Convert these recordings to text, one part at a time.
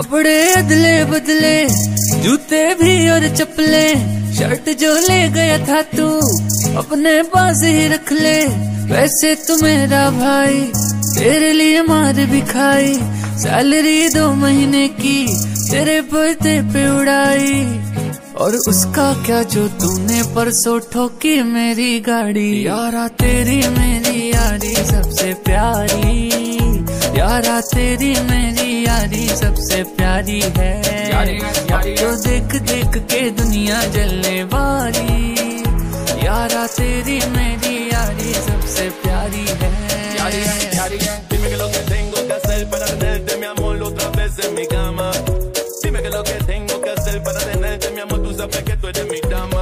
कपड़े अदले बदले, जूते भी और चप्पले, शर्ट जो ले गया था तू अपने पास ही रख ले। वैसे तू मेरा भाई, तेरे लिए मार भी खाई, सैलरी 2 महीने की तेरे बर्थडे पे उड़ाई। और उसका क्या जो तूने परसों ठोकी मेरी गाड़ी। यारा तेरी मेरी यारी सबसे प्यारी, यारा तेरी मेरी यारी सबसे प्यारी है। अब तो देख देख के दुनिया जलने वाली, यारा तेरी मेरी यारी सबसे प्यारी है। Dime que lo que tengo que hacer para tenerte mi amor otra vez en mi cama. Dime que lo que tengo que hacer para tenerte mi amor, tú sabes que tú eres mi dama.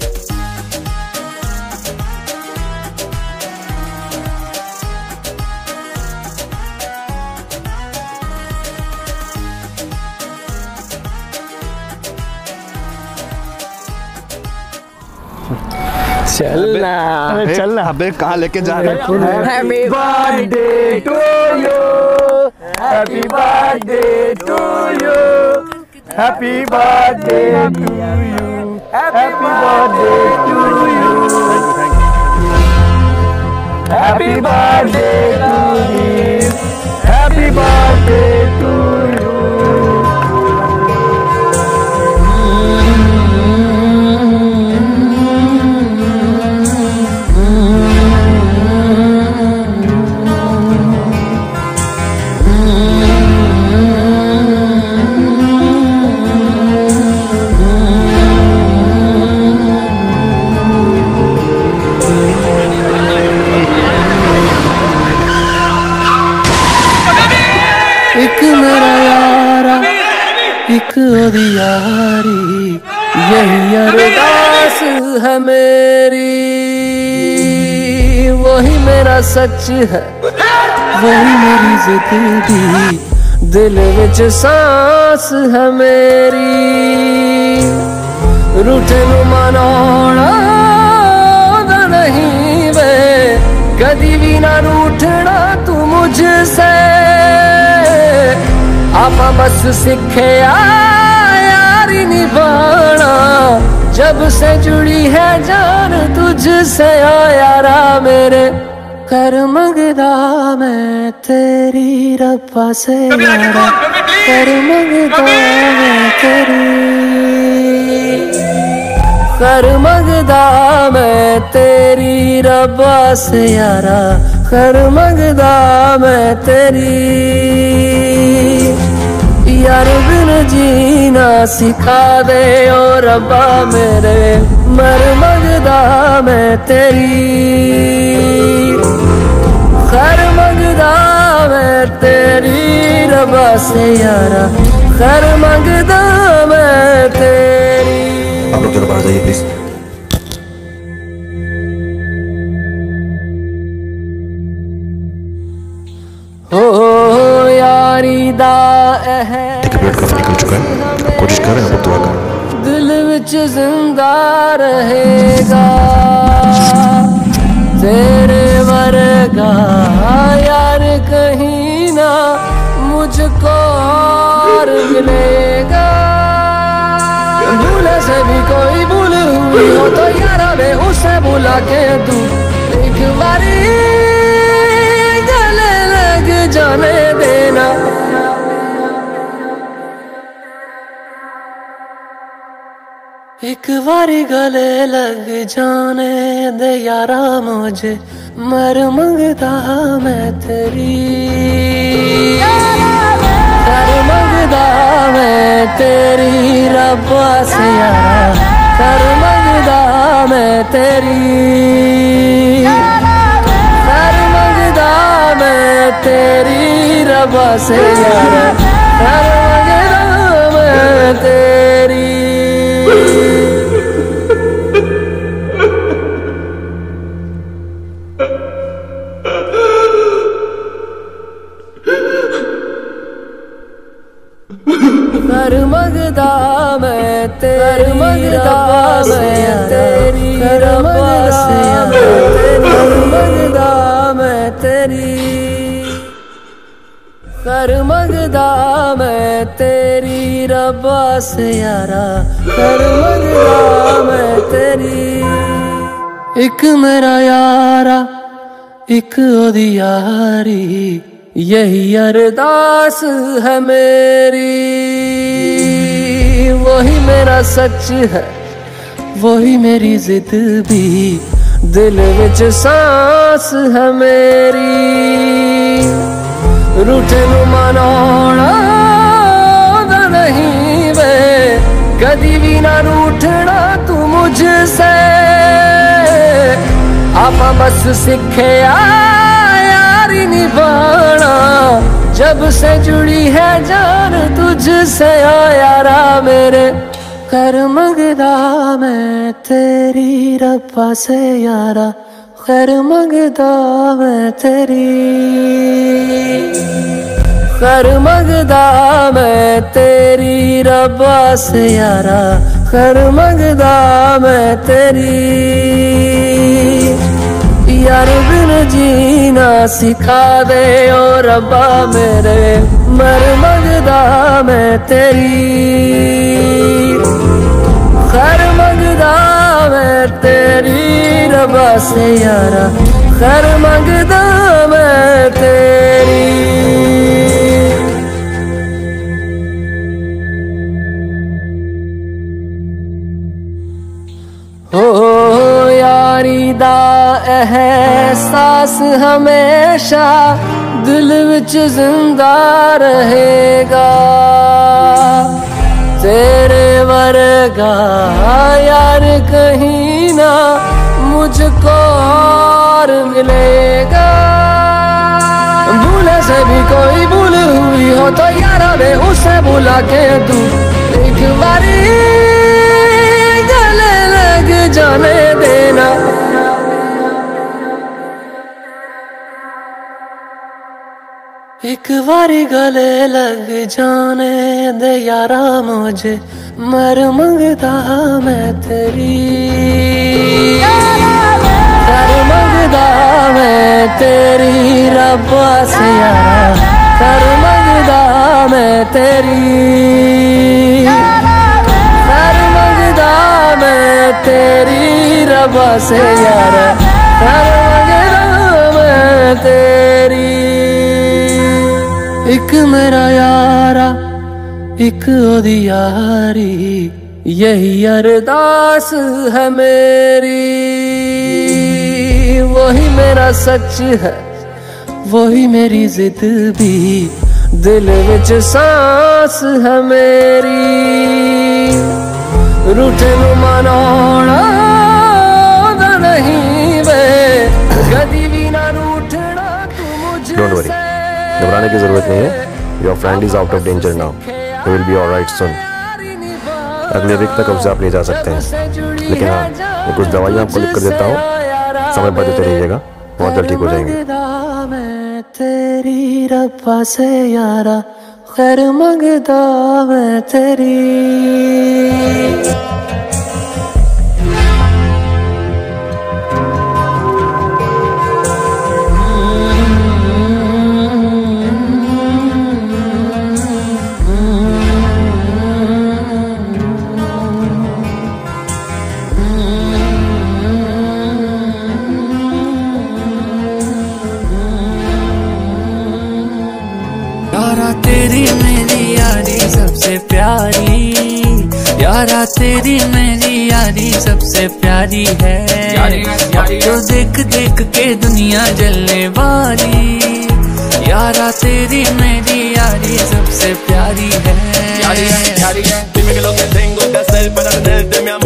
चलना चलना। अबे कहाँ लेके जा रहे हो? Happy birthday to you, happy birthday to you, happy birthday to you, happy birthday to you, happy birthday to you, happy birthday to you. एक मेरा यारा, एक ओदी यारी, यही अरदास है मेरी। वही मेरा सच है, वही मेरी जिंदगी, दिल विच सांस है मेरी। रूठे नू मनाना नहीं वे, कदी भी ना रूठना तू मुझसे। आपा बस सीखे यारी निभाना, जब से जुड़ी है जान तुझसे। ओ यारा मेरे कर मंगदा मैं तेरी रब्बा से, यारा कर मंगदा मैं तेरी, कर मंगदा मैं तेरी रब्बा से। यारा कर मंगदा मैं तेरी, यार बिन जीना सिखा दे ओ रब्बा मेरे। मर मंगदा मैं तेरी, खैर मंगदा मैं तेरी रब्बा से। यारा खैर मंगदा मैं तेरी। आप लोग जरा बाहर जाइए प्लीज। ओ यारी दा निकल चुका है, कोशिश कर रहे हैं आप दुआ करें। दिल विच जिंदा रहेगा तेरे वर्गा यार, कहीं ना मुझको और मिलेगा। भूले से भी कोई भूल हुई हो तो यारा मैं उसे भुला के दूं। एक बारी गले लग जाने देना, एक बारी गले लग जाने दे यारा मुझे। मर मंगदा मैं तेरी, कर मंगदा मैं तेरी रब्बा से। यारा कर मंगदा मैं तेरी, कर मंगदा मैं तेरी रब्बा से। यारा कर मंगदा मैं तेरी। कर मंगदा मैं तेरी, मंगदा मैं तेरी रब्बा से। कर मंगदा मैं तेरी, कर मंगदा मैं तेरी। रब्बा से यारा, कर मंगदा मैं तेरी। एक मेरा यारा, एक ओदी यारी, यही अरदास है मेरी। वही मेरा सच है, वही मेरी जिद भी, दिल विच सांस है मेरी। रूठे नू मनाउणा नहीं वे, कदी भी ना रूठना तू मुझसे। आपा बस सीखे यारी निभाना, जब से जुड़ी है जान तुझसे। ओ यारा मेरे, कर मंगदा मैं तेरी रब्बा से यारा, खैर मंगदा मैं तेरी। खैर मंगदा मैं तेरी रब्बा से यारा, खैर मंगदा मैं तेरी। यार बिन जीना सिखा दे ओ रब्बा मेरे, मर मंगदा मैं तेरी। खैर मंगदा मैं तेरी रब्बा से यारा, खैर मंगदा मैं तेरी। हो यारी दा एहसास हमेशा दिल विच जिंदा रहेगा। तेरे वर्गा यार कहीं ना मुझको और मिलेगा। भूले से भी कोई भूल हुई हो तो यारा वे उसे भुला के तू एक बारी गले लग जाने देना। एक बारी गले लग जाने दे यारा मुझे, मर मंगदा मैं तेरी। कर मंगदा मैं तेरी रब्बा से यारा, कर मंगदा मैं तेरी। कर मंगदा मैं तेरी रब्बा से यारा, कर मंगदा मैं तेरी। एक मेरा यारा, एक ओदी यारी, यही अरदास है मेरी। वही मेरा सच है, वही मेरी जिद भी, दिल विच सांस है मेरी। रूठे नू मनाउणा नहीं वे, कदी भी ना रूठना तू मुझसे। घबराने की जरूरत नहीं है। Your friend is out of danger now, he will be alright soon. अगले वीक तक उससे आप ले जा सकते हैं, लेकिन हाँ, मैं कुछ दवाइयाँ आपको लिख कर देता हूँ, समय पर देते रहिएगा, बहुत जल्द ठीक हो जाएंगे। मैं तेरी रब्बा से यारा, खैर मंगदा मैं तेरी। यारा तेरी मेरी यारी सबसे प्यारी, यारा तेरी मेरी यारी सबसे प्यारी है। तो देख देख के दुनिया जलने वाली, यारा तेरी मेरी यारी सबसे प्यारी है।